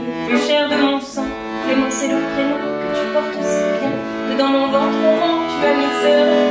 le plus cher de mon sang. Clément, c'est le prénom que tu portes si bien, que dans mon ventre au vent tu as mis ce